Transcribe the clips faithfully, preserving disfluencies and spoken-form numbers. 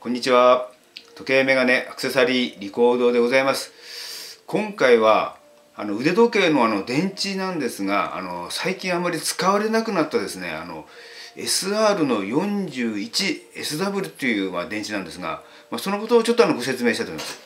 こんにちは。時計メガネアクセサリーリコードでございます。今回はあの腕時計のあの電池なんですが、あの最近あまり使われなくなったですね、あの エスアール の よんじゅういちエスダブリュー という、まあ、電池なんですが、まあ、そのことをちょっとあのご説明したいと思います。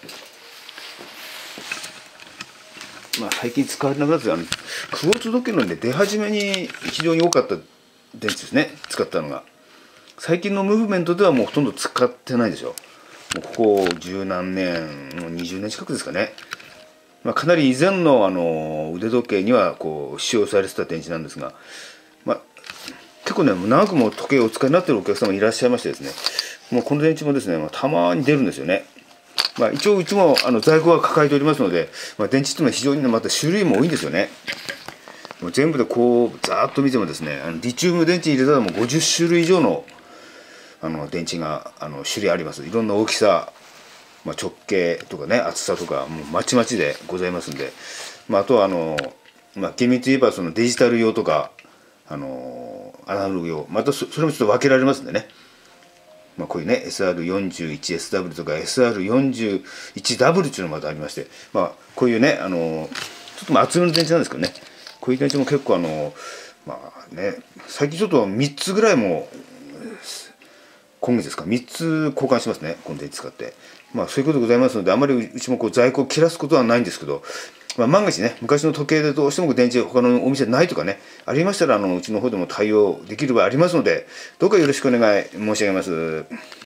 まあ、最近使われなくなったあのクォーツ時計の、ね、出始めに非常に多かった電池ですね、使ったのが。最近のムーブメントではもうほとんど使ってないでしょ。もうここ十何年、もうにじゅうねん近くですかね。まあ、かなり以前の、あの腕時計にはこう使用されてた電池なんですが、まあ、結構ね長くも時計をお使いになっているお客様いらっしゃいましてですね、もうこの電池もですね、まあ、たまに出るんですよね。まあ、一応うちもあの在庫は抱えておりますので、まあ、電池っていうのは非常に、ね、また種類も多いんですよね。もう全部でこうざーっと見てもですね、あのリチウム電池入れたらもうごじゅっしゅるい以上のあの電池があの種類あります。いろんな大きさ、まあ、直径とかね、厚さとかもうまちまちでございますんで、まあ、あとはあの、まあ、厳密に言えばそのデジタル用とかあのアナログ用、また そ, それもちょっと分けられますんでね、まあ、こういうね エスアールよんじゅういちエスダブリュー とか エスアールよんじゅういちダブリュー っていうのがまたありまして、まあ、こういうねあのちょっとまあ厚めの電池なんですけどね、こういう電池も結構あのまあね、最近ちょっとみっつぐらいも今月ですかみっつ交換しますね、この電池使って。まあそういうことでございますので、あまりうちもこう在庫を切らすことはないんですけど、まあ、万が一ね昔の時計でどうしても電池他のお店でないとかねありましたら、あのうちの方でも対応できる場合ありますので、どうかよろしくお願い申し上げます。